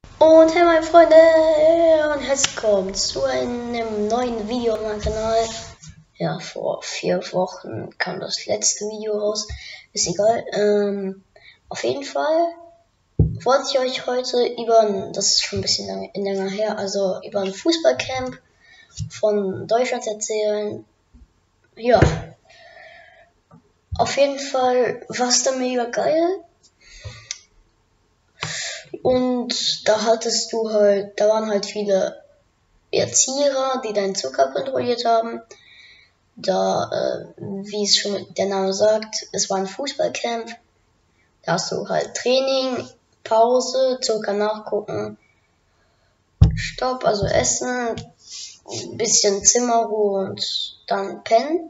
Und hey meine Freunde und herzlich willkommen zu einem neuen Video auf meinem Kanal. Ja, vor 4 Wochen kam das letzte Video raus. Ist egal. Auf jeden Fall wollte ich euch heute das ist schon ein bisschen länger her, also über ein Fußballcamp von Deutschland erzählen. Ja, auf jeden Fall war es da mega geil. Und da waren halt viele Erzieher, die deinen Zucker kontrolliert haben. Wie es schon der Name sagt, es war ein Fußballcamp. Da hast du halt Training, Pause, Zucker nachgucken, Stopp, also Essen, ein bisschen Zimmerruhe und dann pennen.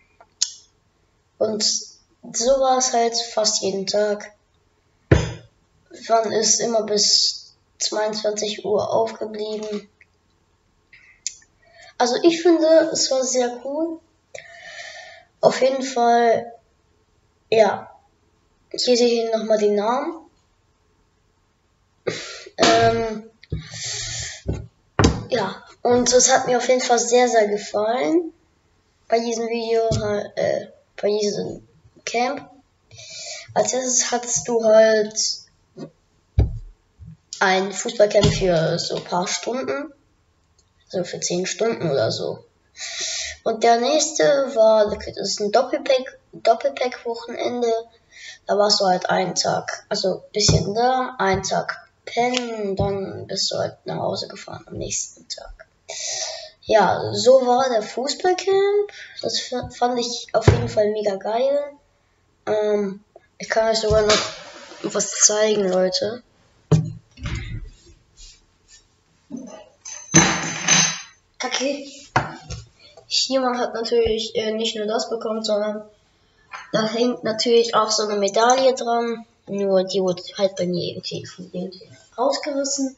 Und so war es halt fast jeden Tag. Man ist immer bis 22 Uhr aufgeblieben. Also ich finde, es war sehr cool. Auf jeden Fall, ja, hier sehe ich nochmal den Namen. Ja, und es hat mir auf jeden Fall sehr, sehr gefallen bei diesem Video, bei diesem Camp. Als erstes hattest du halt ein Fußballcamp für so ein paar Stunden, so für 10 Stunden oder so. Und der nächste das ist ein Doppelpack-Wochenende. Da warst du halt einen Tag, also bisschen da, einen Tag pennen, dann bist du halt nach Hause gefahren am nächsten Tag. Ja, so war der Fußballcamp. Das fand ich auf jeden Fall mega geil. Ich kann euch sogar noch was zeigen, Leute. Okay. Hier, man hat natürlich nicht nur das bekommen, sondern da hängt natürlich auch so eine Medaille dran. Nur die wurde halt bei mir irgendwie von irgendwie rausgerissen.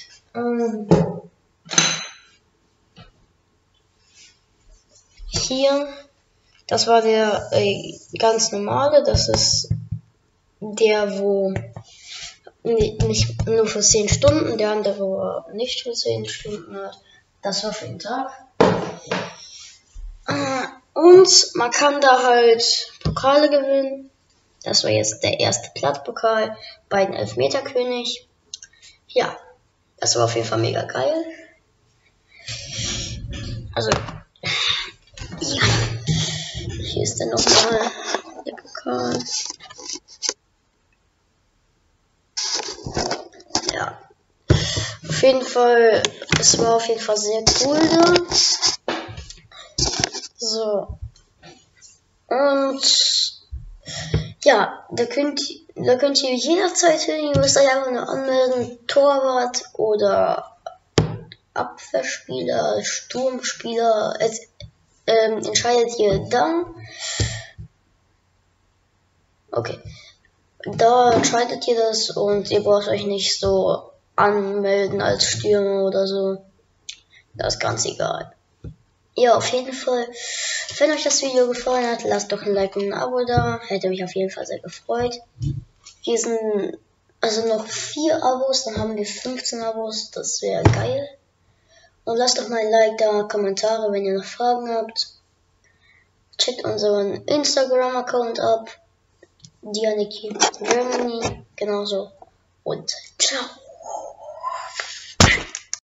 Hier, das war der ganz normale. Das ist der, wo nicht nur für 10 Stunden, der andere, wo nicht für 10 Stunden hat. Das war für den Tag. Und man kann da halt Pokale gewinnen. Das war jetzt der erste Platzpokal bei den Elfmeterkönig. Ja, das war auf jeden Fall mega geil. Also, ja. Hier ist dann nochmal der Pokal. Ja. Auf jeden Fall, es war auf jeden Fall sehr cool da. So. Und ja, da könnt ihr jederzeit hin, ihr müsst euch einfach nur anmelden, Torwart oder Abwehrspieler, Sturmspieler, entscheidet ihr dann. Okay, da entscheidet ihr das und ihr braucht euch nicht so anmelden als Stürmer oder so. Das ist ganz egal. Ja, auf jeden Fall, wenn euch das Video gefallen hat, lasst doch ein Like und ein Abo da. Hätte mich auf jeden Fall sehr gefreut. Hier sind also noch 4 Abos, dann haben wir 15 Abos. Das wäre geil. Und lasst doch mal ein Like da, Kommentare, wenn ihr noch Fragen habt. Checkt unseren Instagram-Account ab. Dianiki Germany, genauso. Und ciao.